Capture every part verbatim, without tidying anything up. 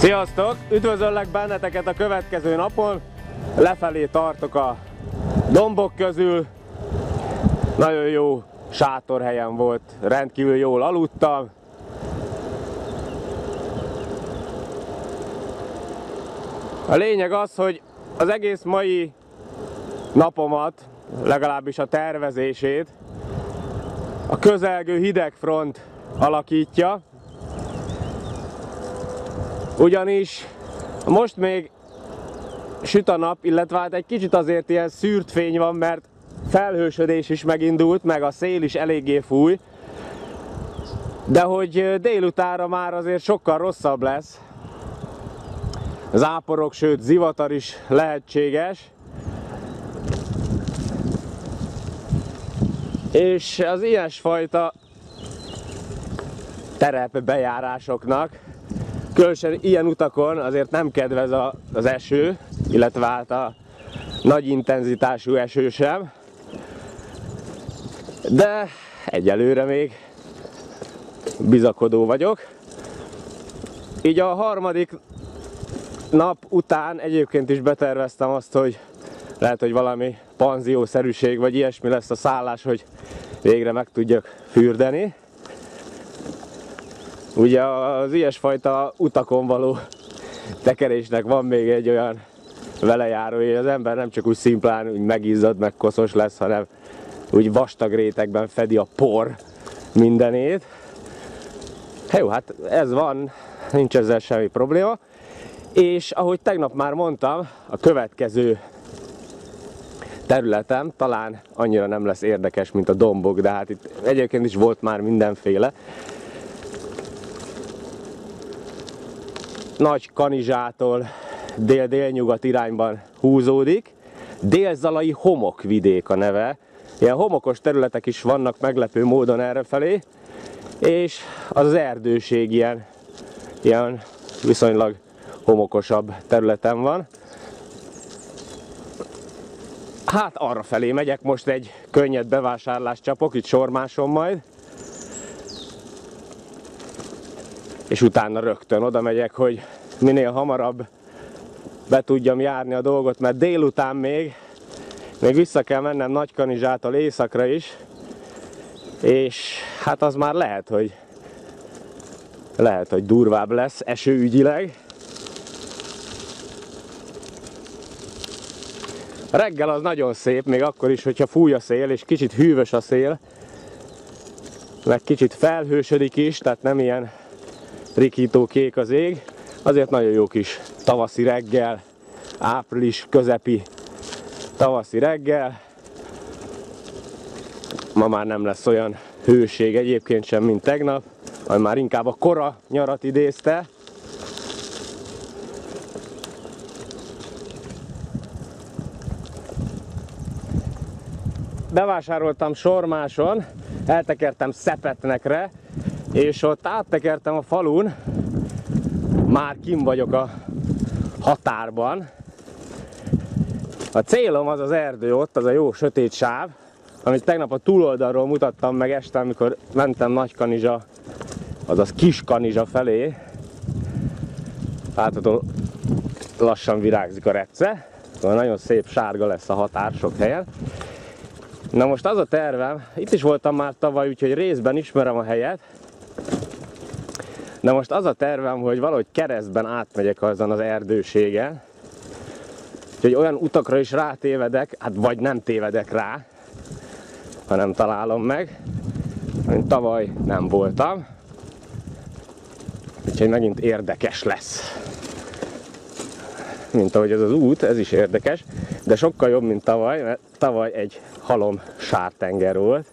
Sziasztok! Üdvözöllek benneteket a következő napon. Lefelé tartok a dombok közül. Nagyon jó sátorhelyen volt, rendkívül jól aludtam. A lényeg az, hogy az egész mai napomat, legalábbis a tervezését a közelgő hidegfront alakítja. Ugyanis most még süt a nap, illetve hát egy kicsit azért ilyen szűrt fény van, mert felhősödés is megindult, meg a szél is eléggé fúj. De hogy délutánra már azért sokkal rosszabb lesz. Záporok, sőt zivatar is lehetséges. És az ilyesfajta terepbejárásoknak, különösen ilyen utakon azért nem kedvez a, az eső, illetve hát a nagy intenzitású eső sem. De egyelőre még bizakodó vagyok. Így a harmadik nap után egyébként is beterveztem azt, hogy lehet, hogy valami panziószerűség vagy ilyesmi lesz a szállás, hogy végre meg tudjak fürdeni. Ugye az ilyesfajta utakon való tekerésnek van még egy olyan velejáró, hogy az ember nem csak úgy szimplán úgy megizzad, meg koszos lesz, hanem úgy vastag rétegben fedi a por mindenét. Jó, hát ez van, nincs ezzel semmi probléma. És ahogy tegnap már mondtam, a következő területem talán annyira nem lesz érdekes, mint a dombok, de hát itt egyébként is volt már mindenféle. Nagy-Kanizsától dél-délnyugat irányban húzódik. Dél-Zalai homokvidék a neve. Ilyen homokos területek is vannak meglepő módon errefelé, és az erdőség ilyen, ilyen viszonylag homokosabb területen van. Hát arra felé megyek, most egy könnyed bevásárlást csapok, itt Sormáson majd. És utána rögtön oda megyek, hogy minél hamarabb be tudjam járni a dolgot, mert délután még, még vissza kell mennem Nagy-Kanizsától északra is, és hát az már lehet, hogy lehet, hogy durvább lesz esőügyileg. A reggel az nagyon szép, még akkor is, hogyha fúj a szél, és kicsit hűvös a szél, meg kicsit felhősödik is, tehát nem ilyen rikító kék az ég. Azért nagyon jó kis tavaszi reggel, április közepi tavaszi reggel. Ma már nem lesz olyan hőség egyébként sem, mint tegnap, hanem már inkább a kora nyarat idézte. Bevásároltam Sormáson, eltekertem Szepetnekre, és ott áttekertem a falun, már kim vagyok a határban. A célom az az erdő ott, az a jó sötét sáv, amit tegnap a túloldalról mutattam meg este, amikor mentem Nagy-Kanizsa, azaz Kis-Kanizsa felé. Látható, lassan virágzik a repce, nagyon szép sárga lesz a határ sok helyen. Na most az a tervem, itt is voltam már tavaly, úgyhogy részben ismerem a helyet. De most az a tervem, hogy valahogy keresztben átmegyek azon az erdőségen. Úgyhogy olyan utakra is rátévedek, hát vagy nem tévedek rá, hanem találom meg. Mint tavaly nem voltam. Úgyhogy megint érdekes lesz. Mint ahogy ez az út, ez is érdekes, de sokkal jobb, mint tavaly, mert tavaly egy halom sártenger volt.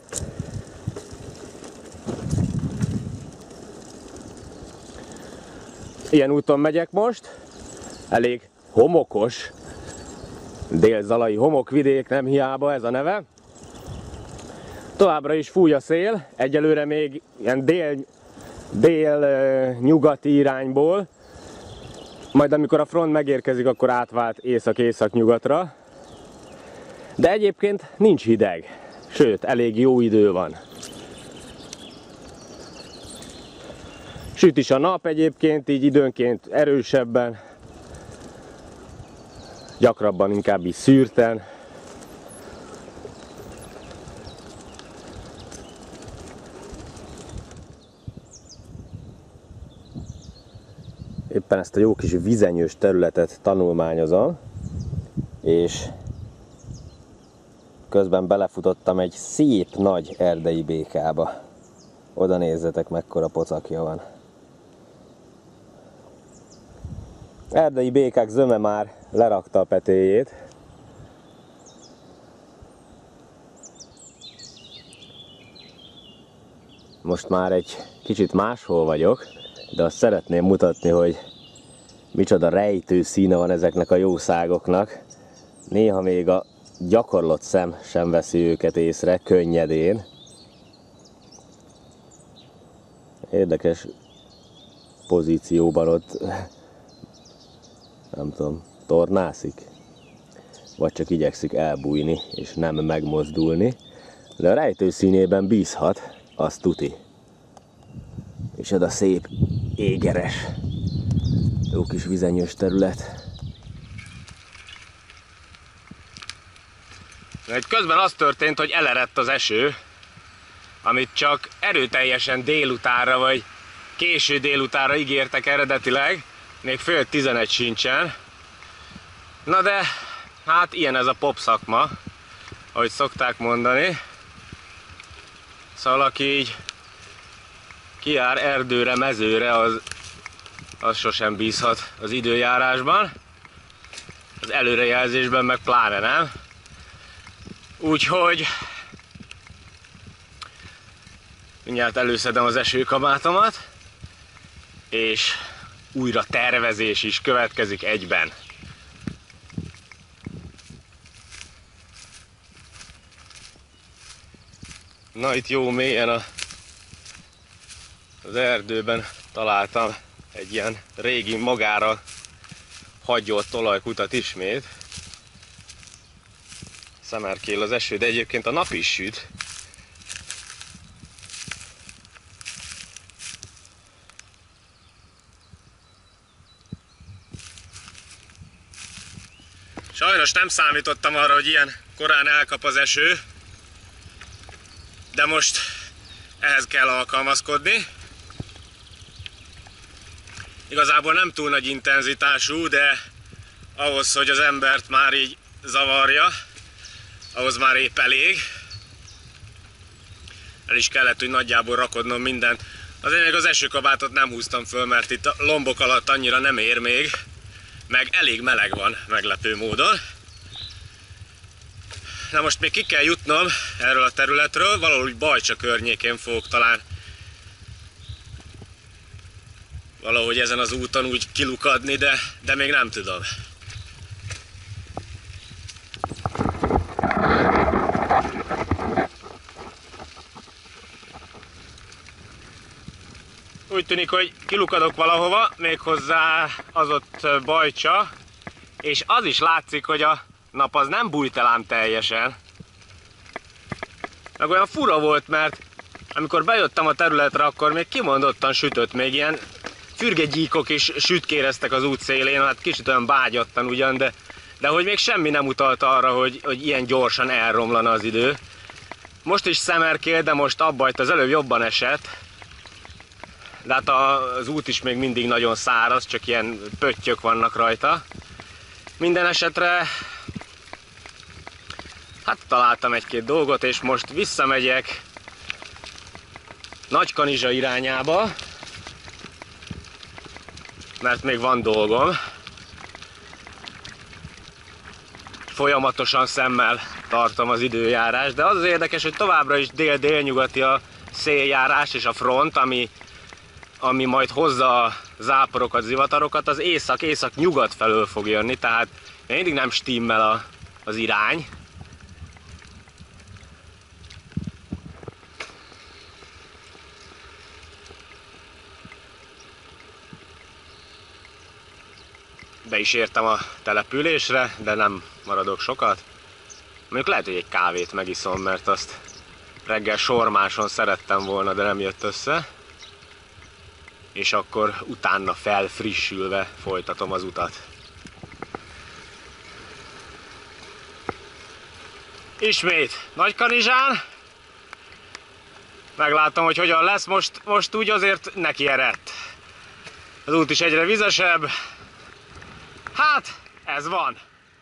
Ilyen úton megyek most, elég homokos, Dél-Zalai homokvidék, nem hiába ez a neve. Továbbra is fúj a szél, egyelőre még ilyen dél, dél-nyugati irányból, majd amikor a front megérkezik, akkor átvált észak-észak-nyugatra. De egyébként nincs hideg, sőt, elég jó idő van. Süt is a nap egyébként, így időnként erősebben, gyakrabban inkább is szűrten. Éppen ezt a jó kis vizenyős területet tanulmányozom, és közben belefutottam egy szép nagy erdei békába. Oda nézzetek, mekkora pocakja van. Erdei békák zöme már lerakta a petéjét. Most már egy kicsit máshol vagyok, de azt szeretném mutatni, hogy micsoda rejtő színe van ezeknek a jószágoknak. Néha még a gyakorlott szem sem veszi őket észre, könnyedén. Érdekes pozícióban ott, nem tudom, tornászik? Vagy csak igyekszik elbújni és nem megmozdulni. De a rejtő színében bízhat, az tuti. És ez a szép égeres, jó kis vizenyős terület. Egy közben az történt, hogy elerett az eső, amit csak erőteljesen délutánra vagy késő délutánra ígértek eredetileg, még fél tizenegy sincsen. Na de, hát ilyen ez a pop szakma, ahogy szokták mondani. Szóval aki így kijár erdőre, mezőre, az, az sosem bízhat az időjárásban. Az előrejelzésben meg pláne nem. Úgyhogy mindjárt előszedem az esőkabátomat, és újra tervezés is következik egyben. Na, itt jó mélyen a, az erdőben találtam egy ilyen régi magára hagyott olajkutat ismét. Szemerkél az eső, de egyébként a nap is süt. Sajnos nem számítottam arra, hogy ilyen korán elkap az eső, de most ehhez kell alkalmazkodni. Igazából nem túl nagy intenzitású, de ahhoz, hogy az embert már így zavarja, ahhoz már épp elég. El is kellett, hogy nagyjából rakodnom mindent. Azért még az esőkabátot nem húztam föl, mert itt a lombok alatt annyira nem ér még, meg elég meleg van meglepő módon. Na most még ki kell jutnom erről a területről, valahogy Bajcsa környékén fogok talán valahogy ezen az úton úgy kilukadni, de, de még nem tudom. Úgy tűnik, hogy kilukadok valahova, méghozzá az ott Bajcsa, és az is látszik, hogy a nap az nem bújt el ám teljesen. Meg olyan fura volt, mert amikor bejöttem a területre, akkor még kimondottan sütött, még ilyen fürgegyíkok is sütkéreztek az út szélén, hát kicsit olyan bágyattan ugyan, de, de hogy még semmi nem utalta arra, hogy, hogy ilyen gyorsan elromlana az idő. Most is szemerkél, de most abbajt, az előbb jobban esett. De hát az út is még mindig nagyon száraz, csak ilyen pöttyök vannak rajta. Minden esetre hát találtam egy-két dolgot, és most visszamegyek Nagykanizsa irányába, mert még van dolgom. Folyamatosan szemmel tartom az időjárás, de az az érdekes, hogy továbbra is dél-délnyugati a széljárás és a front, ami, ami majd hozza a záporokat, zivatarokat, az észak-észak-nyugat felől fog jönni, tehát mindig nem stimmel a, az irány. Be is értem a településre, de nem maradok sokat. Mondjuk lehet, hogy egy kávét megiszom, mert azt reggel sormáson szerettem volna, de nem jött össze. és akkor utána felfrissülve folytatom az utat. Ismét Nagykanizsán. Meglátom, hogy hogyan lesz, most, most úgy azért neki eredt. Az út is egyre vizesebb. Hát, ez van.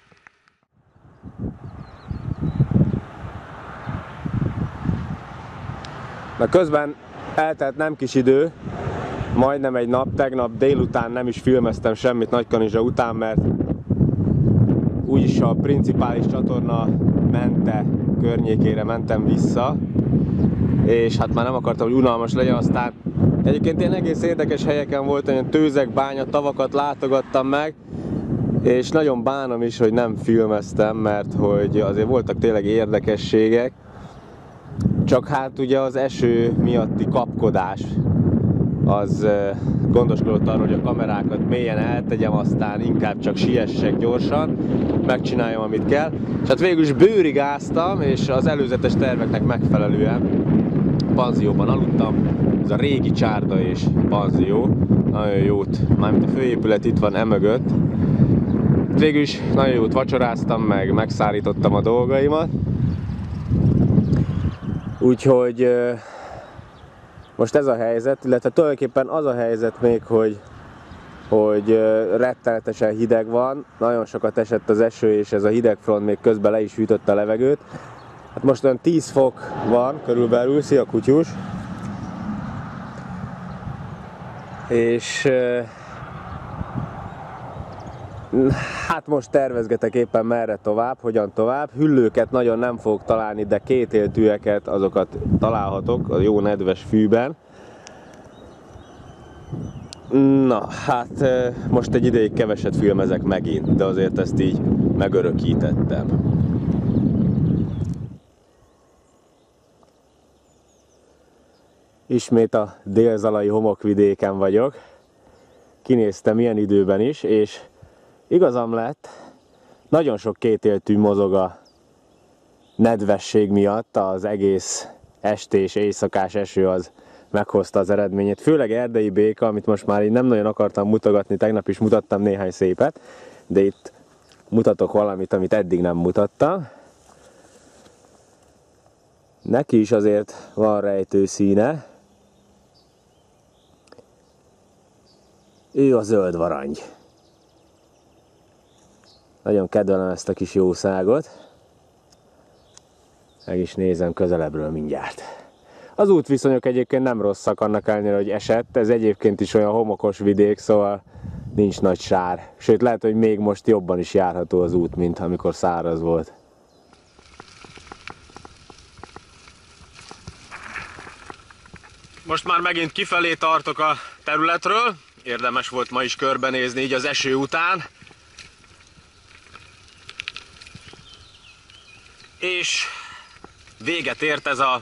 Na közben eltelt nem kis idő, majdnem egy nap, tegnap délután nem is filmeztem semmit Nagykanizsa után, mert úgyis a principális csatorna mente környékére mentem vissza, és hát már nem akartam, hogy unalmas legyen, aztán egyébként én egész érdekes helyeken voltam, ilyen tőzek, bánya, tavakat látogattam meg, és nagyon bánom is, hogy nem filmeztem, mert hogy azért voltak tényleg érdekességek, csak hát ugye az eső miatti kapkodás az gondoskodott arról, hogy a kamerákat mélyen eltegyem, aztán inkább csak siessek gyorsan, megcsináljam, amit kell. És hát végül is bőrig áztam, és az előzetes terveknek megfelelően panzióban aludtam. Ez a régi csárda és panzió, nagyon jót, mármint a főépület itt van emögött. Végül is nagyon jót vacsoráztam, meg megszárítottam a dolgaimat. Úgyhogy most ez a helyzet, illetve tulajdonképpen az a helyzet még, hogy, hogy rettenetesen hideg van, nagyon sokat esett az eső, és ez a hidegfront még közben le is hűtötte a levegőt. Hát most olyan tíz fok van körülbelül, szia kutyus! És hát most tervezgetek éppen merre tovább, hogyan tovább. Hüllőket nagyon nem fogok találni, de kétéltűeket, azokat találhatok a jó nedves fűben. Na, hát most egy ideig keveset filmezek megint, de azért ezt így megörökítettem. Ismét a délzalai homokvidéken vagyok. Kinéztem ilyen időben is, és igazam lett, nagyon sok kétéltű mozog a nedvesség miatt, az egész estés, éjszakás eső az meghozta az eredményét. Főleg erdei béka, amit most már így nem nagyon akartam mutogatni, tegnap is mutattam néhány szépet, de itt mutatok valamit, amit eddig nem mutattam. Neki is azért van rejtő színe. Ő a zöld varangy. Nagyon kedvelem ezt a kis jószágot. Meg is nézem közelebbről mindjárt. Az útviszonyok egyébként nem rosszak, annak ellenére, hogy esett. Ez egyébként is olyan homokos vidék, szóval nincs nagy sár. Sőt, lehet, hogy még most jobban is járható az út, mint amikor száraz volt. Most már megint kifelé tartok a területről. Érdemes volt ma is körbenézni így az eső után. És véget ért ez a,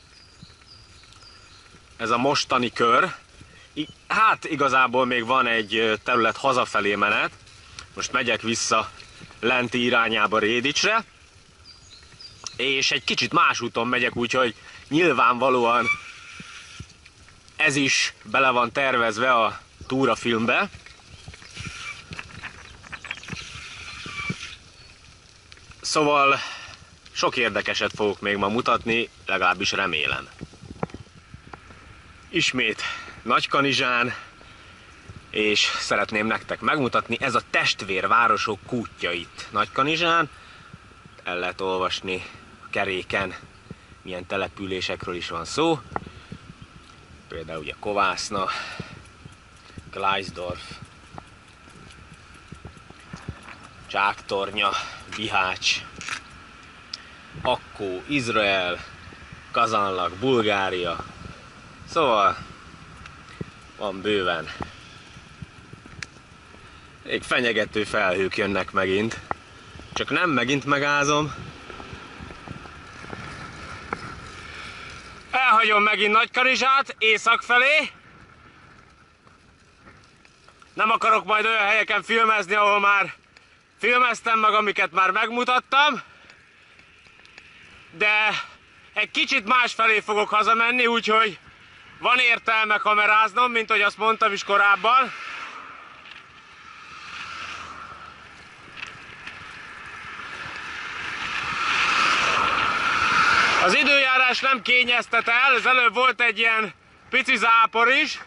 ez a mostani kör. Hát igazából még van egy terület hazafelé menet. Most megyek vissza lenti irányába Rédicsre. És egy kicsit más úton megyek, úgyhogy nyilvánvalóan ez is bele van tervezve a túrafilmbe. Szóval sok érdekeset fogok még ma mutatni, legalábbis remélem. Ismét Nagykanizsán, és szeretném nektek megmutatni, ez a testvérvárosok kútja itt Nagykanizsán. El lehet olvasni a keréken, milyen településekről is van szó. Például ugye Kovászna, Gleisdorf, Csáktornya, Bihács, Akkó, Izrael, Kazanlak, Bulgária. Szóval van bőven. Még fenyegető felhők jönnek megint. Csak nem megint megázom. Elhagyom megint Nagykanizsát, észak felé. Nem akarok majd olyan helyeken filmezni, ahol már filmeztem meg, amiket már megmutattam. De egy kicsit más felé fogok hazamenni, úgyhogy van értelme kameráznom, mint ahogy azt mondtam is korábban. Az időjárás nem kényeztet el, ez előbb volt egy ilyen pici zápor is.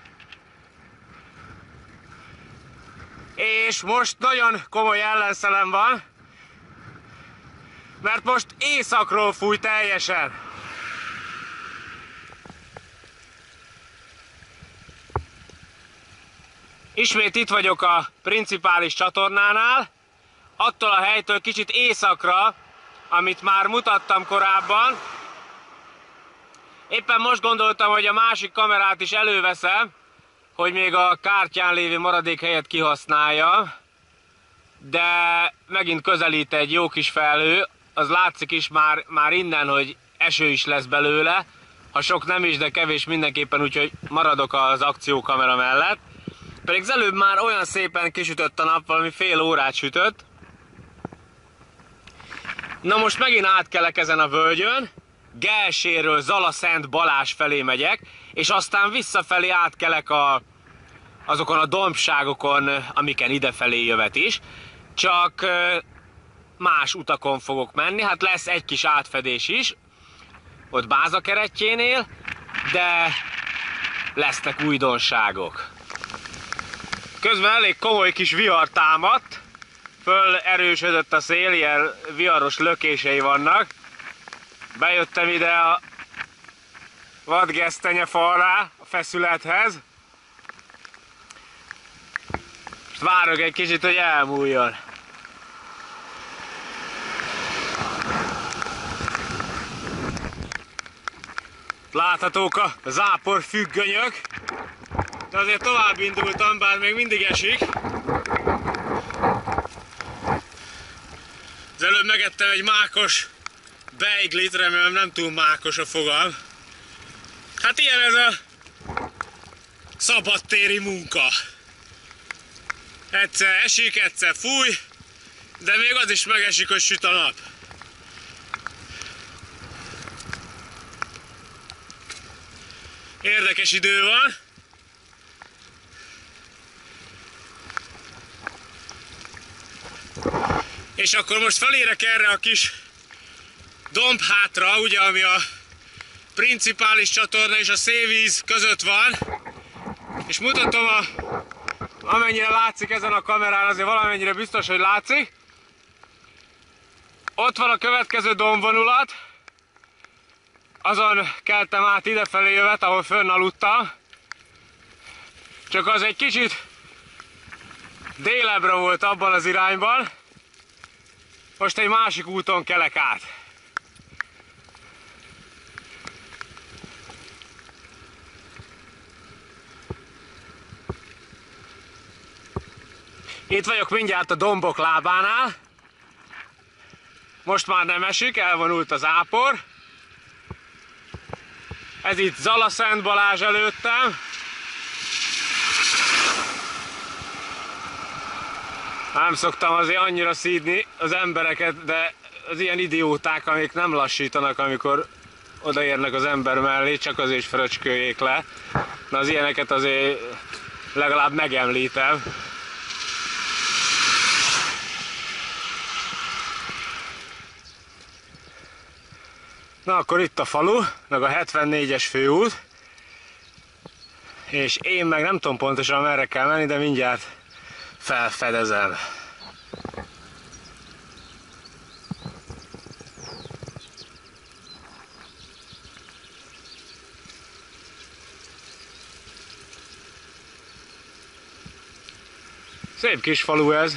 És most nagyon komoly ellenszelem van, mert most északról fúj teljesen. Ismét itt vagyok a principális csatornánál, attól a helytől kicsit északra, amit már mutattam korábban. Éppen most gondoltam, hogy a másik kamerát is előveszem, hogy még a kártyán lévő maradék helyet kihasználja, de megint közelít egy jó kis felhő, az látszik is már, már innen, hogy eső is lesz belőle, ha sok nem is, de kevés mindenképpen, úgyhogy maradok az akciókamera mellett. Pedig az előbb már olyan szépen kisütött a nap, valami fél órát sütött. Na most megint átkelek ezen a völgyön, Gelséről Zala-Szent Balázs felé megyek, és aztán visszafelé átkelek a, azokon a dombságokon, amiken idefelé jövet is. Csak más utakon fogok menni, hát lesz egy kis átfedés is, ott Bázakerettjénél, de lesznek újdonságok. Közben elég komoly kis vihar támadt, föl erősödött a szél, ilyen viharos lökései vannak. Bejöttem ide a vadgesztenye falrá, a feszülethez. Most várok egy kicsit, hogy elmúljon. Láthatók a zápor függönyök, de azért tovább indultam, bár még mindig esik. Az előbb megettem egy mákos beiglit, remélem nem túl mákos a fogam. Hát ilyen ez a szabadtéri munka. Egyszer esik, egyszer fúj, de még az is megesik, hogy süt a nap. Érdekes idő van. És akkor most felérek erre a kis dombhátra, ugye, ami a principális csatorna és a szélvíz között van. És mutatom, a, amennyire látszik ezen a kamerán, azért valamennyire biztos, hogy látszik. Ott van a következő dombvonulat. Azon keltem át idefelé jövet, ahol fönn aludtam. Csak az egy kicsit délebbre volt abban az irányban. Most egy másik úton kelek át. Itt vagyok mindjárt a dombok lábánál. Most már nem esik, elvonult az zápor. Ez itt Zala-Szent Balázs előttem. Nem szoktam azért annyira szídni az embereket, de az ilyen idióták, amik nem lassítanak, amikor odaérnek az ember mellé, csak azért is fröcsköljék le. Na az ilyeneket azért legalább megemlítem. Na akkor itt a falu, meg a hetvennégyes főút. És én meg nem tudom pontosan merre kell menni, de mindjárt felfedezem. Szép kis falu ez.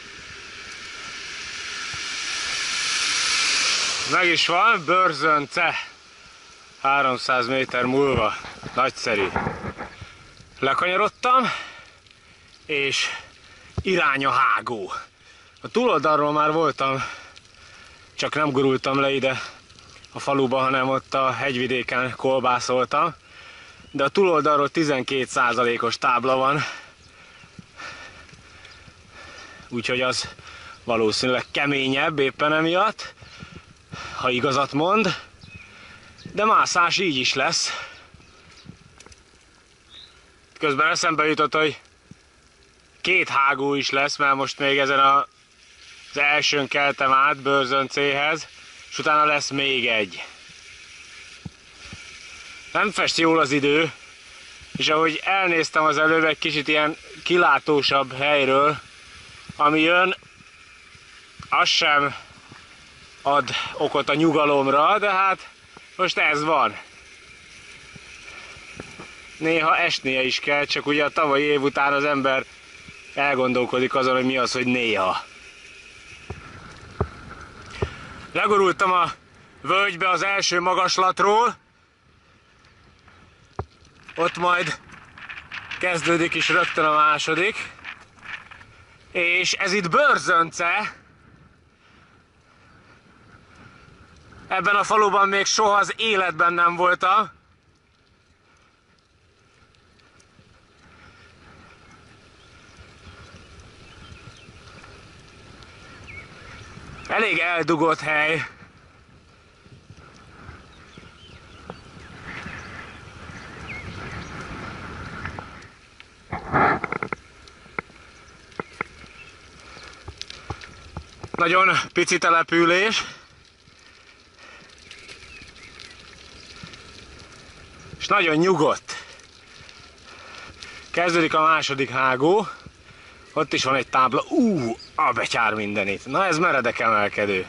Meg is van, Börzönce. háromszáz méter múlva. Nagyszerű. Lekanyarodtam, és irány a hágó. A túloldalról már voltam, csak nem gurultam le ide a faluba, hanem ott a hegyvidéken kolbászoltam. De a túloldalról tizenkét százalékos tábla van, úgyhogy az valószínűleg keményebb éppen emiatt, ha igazat mond, de mászás így is lesz. közben eszembe jutott, hogy két hágó is lesz, mert most még ezen a, az elsőn keltem át Bőrzöncéhez, és utána lesz még egy. Nem fest jól az idő, és ahogy elnéztem az előbb egy kicsit ilyen kilátósabb helyről, ami jön, az sem ad okot a nyugalomra, de hát most ez van. Néha esnie is kell, csak ugye a tavalyi év után az ember elgondolkodik azon, hogy mi az, hogy néha. Legurultam a völgybe az első magaslatról, ott majd kezdődik is rögtön a második, és ez itt Bőrzönce. Ebben a faluban még soha az életben nem voltam. Elég eldugott hely. Nagyon pici település. És nagyon nyugodt. Kezdődik a második hágó. Ott is van egy tábla. Ú, a betyár mindenit. Na ez meredek emelkedő.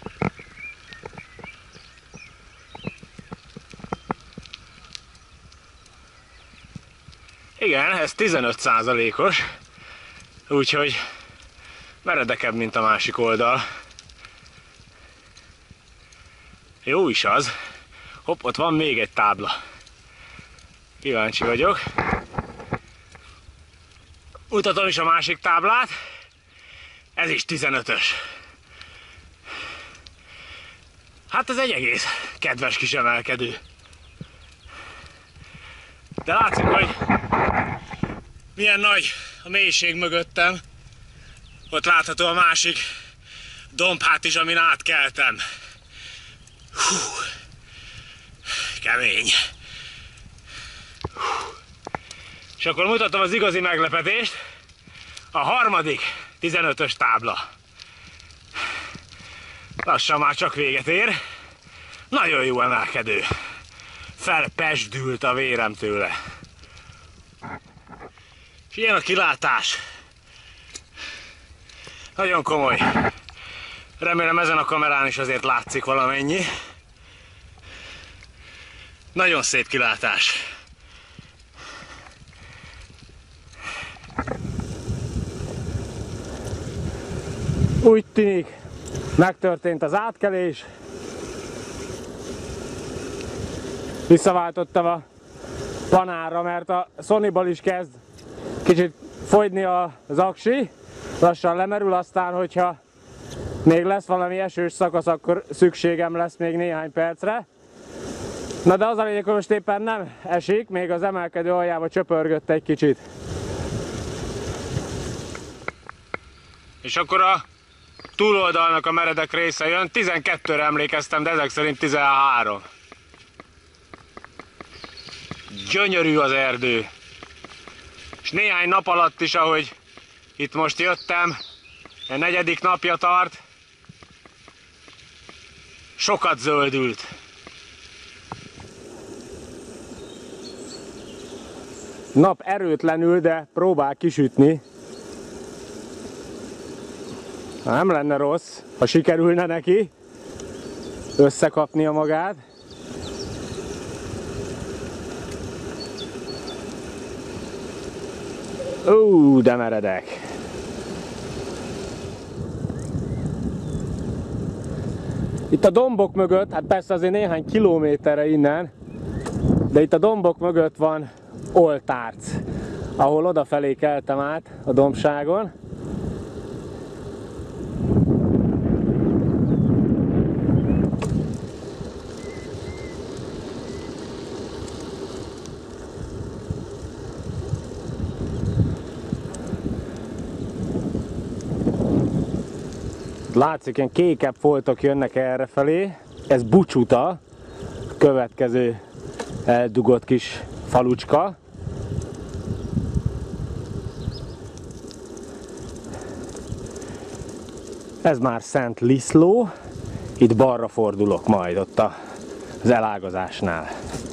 Igen, ez tizenöt százalékos. Úgyhogy meredekebb, mint a másik oldal. Jó is az. Hopp, ott van még egy tábla. Kíváncsi vagyok. Mutatom is a másik táblát. Ez is tizenötös. Hát ez egy egész kedves kis emelkedő. De látszik, hogy milyen nagy a mélység mögöttem. Ott látható a másik dombhát is, amin átkeltem. Hú, kemény. Hú. És akkor mutatom az igazi meglepetést. A harmadik tizenötös tábla. Lassan már csak véget ér. Nagyon jó emelkedő. Felpesdült a vérem tőle. És ilyen a kilátás. Nagyon komoly. Remélem ezen a kamerán is azért látszik valamennyi. Nagyon szép kilátás. Úgy tűnik, megtörtént az átkelés. Visszaváltottam a panárra, mert a Sonyból is kezd kicsit fogyni az aksi. Lassan lemerül, aztán, hogyha még lesz valami esős szakasz, akkor szükségem lesz még néhány percre. Na de az a lényeg, hogy most éppen nem esik, még az emelkedő aljába csöpörgött egy kicsit. És akkor a túloldalnak a meredek része jön. tizenkettőre emlékeztem, de ezek szerint tizenhárom. Gyönyörű az erdő. És néhány nap alatt is, ahogy itt most jöttem, a negyedik napja tart, sokat zöldült. Nap erőtlenül, de próbál kisütni. Nem lenne rossz, ha sikerülne neki összekapnia magát. Ú, de meredek. Itt a dombok mögött, hát persze azért néhány kilométerre innen, de itt a dombok mögött van Oltárc, ahol odafelé keltem át a dombságon. Látszik, ilyen kékebb foltok jönnek errefelé. Ez Bucsuta, következő eldugott kis falucska. Ez már Szent Liszló, itt balra fordulok majd ott az elágazásnál.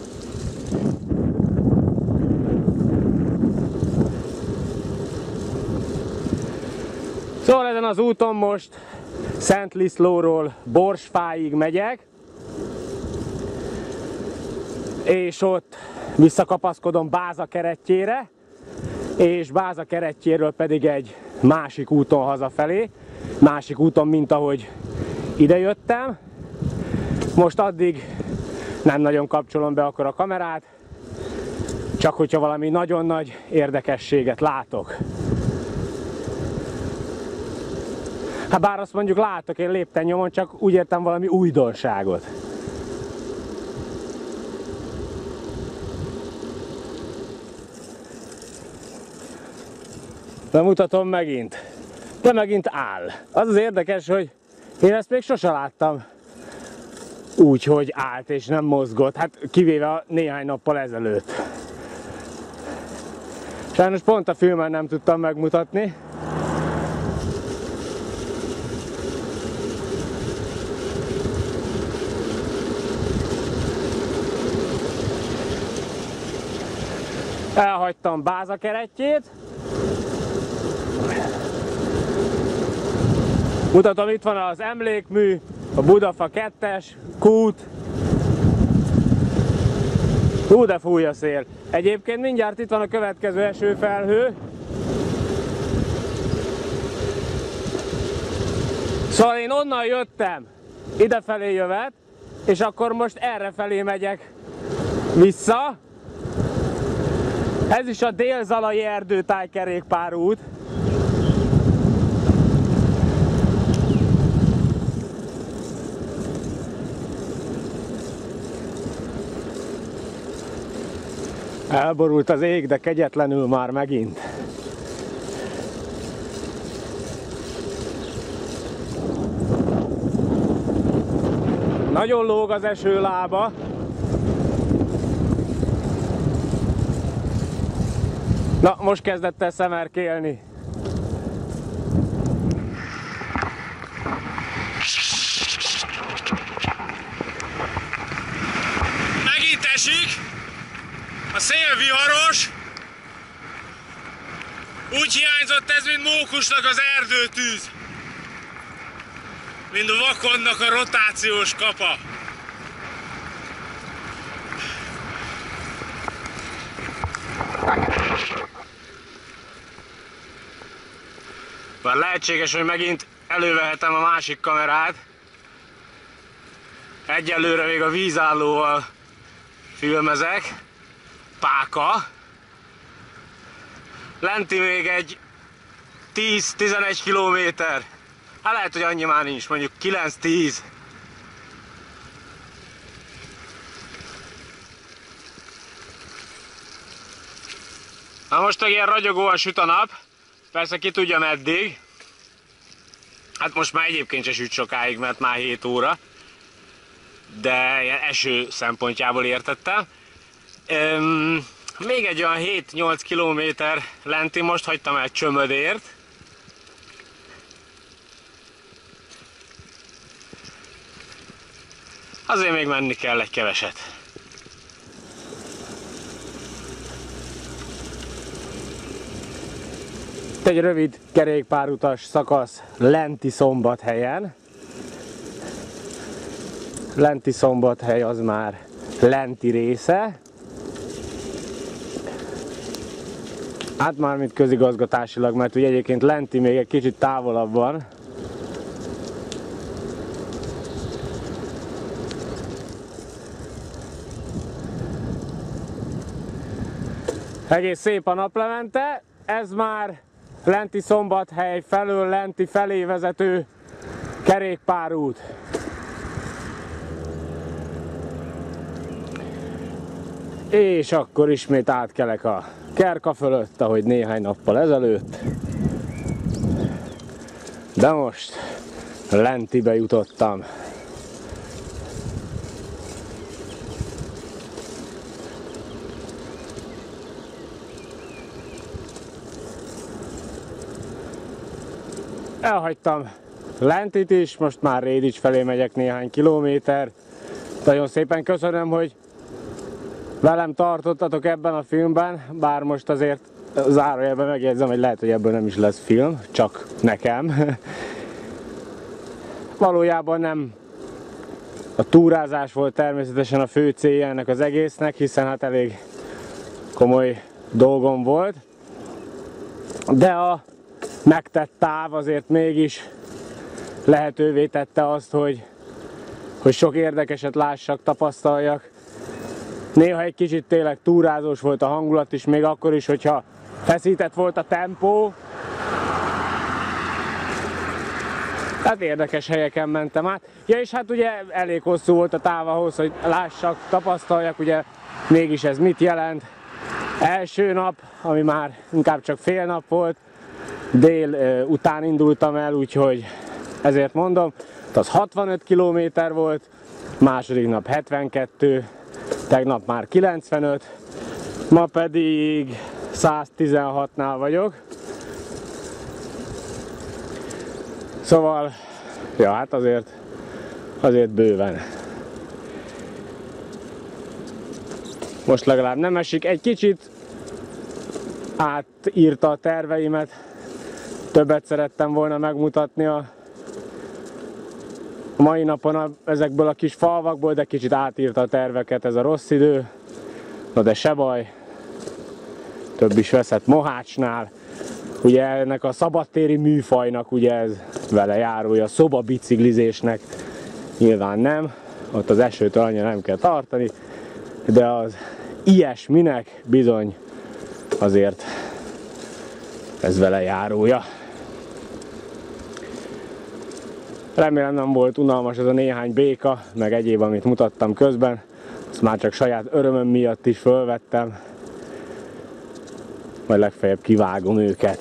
Szóval ezen az úton most Szent Liszlóról Borsfáig megyek, és ott visszakapaszkodom Báza kerettjére, és Báza kerettjéről pedig egy másik úton hazafelé, másik úton, mint ahogy idejöttem. Most addig nem nagyon kapcsolom be akkor a kamerát, csak hogyha valami nagyon nagy érdekességet látok. Hát bár azt mondjuk látok én lépten nyomon, csak úgy értem valami újdonságot. Bemutatom megint. De megint áll. Az az érdekes, hogy én ezt még sose láttam úgy, hogy állt és nem mozgott. Hát kivéve a néhány nappal ezelőtt. Sajnos pont a filmen nem tudtam megmutatni. Elhagytam Báza kerettjét. Mutatom, itt van az emlékmű, a Budafa kettes, kút. Hú, de fúj a szél. Egyébként mindjárt itt van a következő esőfelhő. Szóval én onnan jöttem, idefelé jövet, és akkor most errefelé megyek vissza. Ez is a Dél-Zalai erdőtáj kerékpárút. Elborult az ég, de kegyetlenül már megint. Nagyon lóg az esőlába. Na, most kezdett el szemerkélni. Megint esik. A szél viharos. Úgy hiányzott ez, mint mókusnak az erdőtűz. Mint vakonnak a rotációs kapa. Már lehetséges, hogy megint elővehetem a másik kamerát. Egyelőre még a vízállóval filmezek. Páka. Lenti még egy tíz-tizenegy kilométer. Hát lehet, hogy annyi már nincs, mondjuk kilenc-tíz. Na most meg ilyen ragyogóan süt a nap. Persze ki tudja meddig. Hát most már egyébként se süt sokáig, mert már hét óra. De ilyen eső szempontjából értettem. Üm, még egy olyan hét-nyolc kilométer lenti, most hagytam el Csömödért. Azért még menni kell egy keveset. Egy rövid kerékpárutas szakasz Lenti Szombathelyen. Lenti Szombathely az már lenti része. Hát már mint közigazgatásilag, mert ugye egyébként Lenti még egy kicsit távolabb van. Egész szép a naplemente, ez már Lenti Szombathely felől Lenti felé vezető kerékpárút. És akkor ismét átkelek a Kerka fölött, ahogy néhány nappal ezelőtt. De most Lentibe jutottam. Elhagytam lentit is, most már Rédics felé megyek néhány kilométer. Nagyon szépen köszönöm, hogy velem tartottatok ebben a filmben, bár most azért zárójelben megjegyzem, hogy lehet, hogy ebből nem is lesz film, csak nekem. Valójában nem a túrázás volt természetesen a fő célja ennek az egésznek, hiszen hát elég komoly dolgom volt. De a megtett táv azért mégis lehetővé tette azt, hogy, hogy sok érdekeset lássak, tapasztaljak. Néha egy kicsit tényleg túrázós volt a hangulat is, még akkor is, hogyha feszített volt a tempó. Tehát érdekes helyeken mentem át. Ja, és hát ugye elég hosszú volt a táv ahhoz, hogy lássak, tapasztaljak, ugye mégis ez mit jelent. Első nap, ami már inkább csak fél nap volt, dél uh, után indultam el, úgyhogy ezért mondom, az hatvanöt kilométer volt, második nap hetvenkettő, tegnap már kilencvenöt, ma pedig száztizenhatnál vagyok. Szóval, ja, hát azért, azért bőven. Most legalább nem esik, egy kicsit átírta a terveimet, többet szerettem volna megmutatni a mai napon a, ezekből a kis falvakból, de kicsit átírta a terveket ez a rossz idő. Na de se baj, több is veszett Mohácsnál. Ugye ennek a szabadtéri műfajnak ugye ez vele járója, szobabiciklizésnek nyilván nem, ott az esőtől annyira nem kell tartani, de az ilyesminek bizony azért ez vele járója. Remélem nem volt unalmas ez a néhány béka, meg egyéb, amit mutattam közben. Azt már csak saját örömöm miatt is fölvettem. Majd legfeljebb kivágom őket.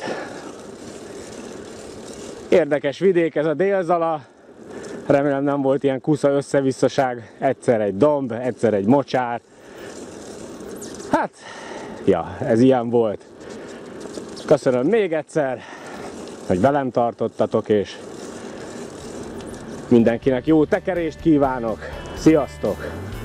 Érdekes vidék ez a Délzala. Remélem nem volt ilyen kusza összevisszaság. Egyszer egy domb, egyszer egy mocsár. Hát, ja, ez ilyen volt. Köszönöm még egyszer, hogy velem tartottatok, és mindenkinek jó tekerést kívánok. Sziasztok!